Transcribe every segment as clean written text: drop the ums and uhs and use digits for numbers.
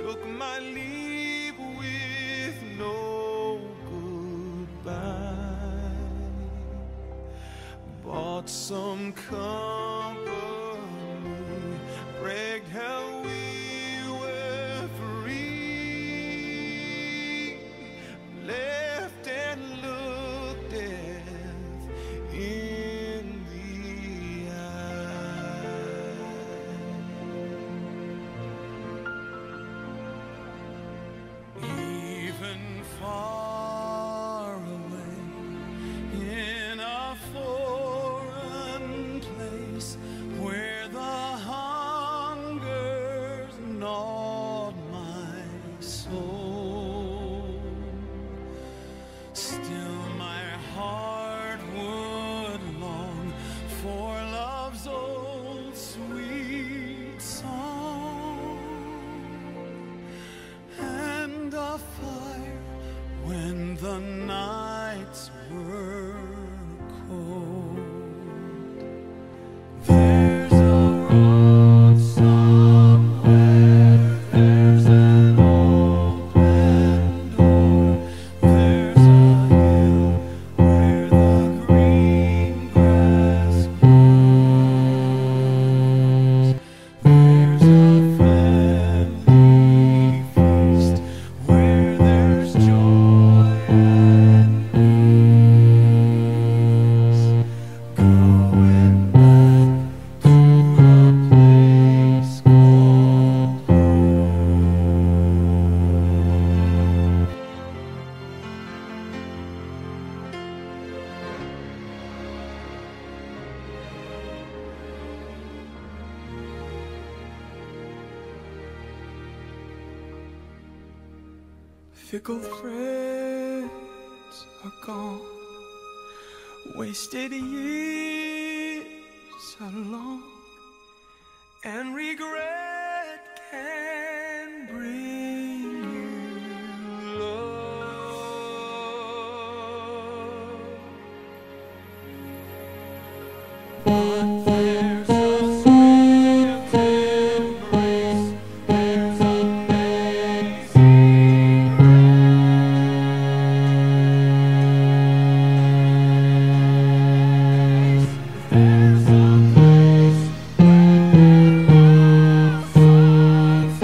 took my leave with no goodbye, bought some company, bragged how we were free, left and looked death in the eye. Even far away in a foreign place where the hunger's gnawed my soul, still my heart would long for love's old sweet song and a fire when the nights were cold. There's a road somewhere, there's an open door, there's a hill where the green grass grows, there's a family feast where there's joy and peace. Going back to a place called Fickle threads are gone, wasted years are long, and regret can bring you love. But there's a swift embrace, there's amazing grace. There's a place where love's sun's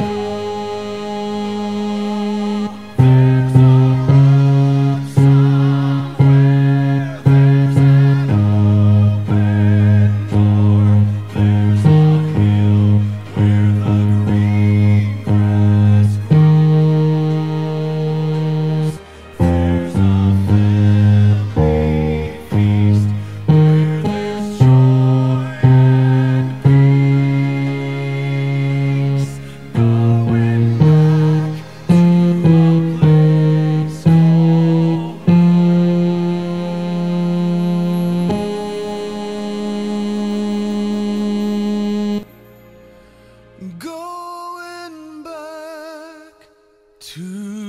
glow. There's a road somewhere, there's an open door, there's a hill where the green grass grows, there's a family feast where there's joy and peace. Going back to a place called home. Going back to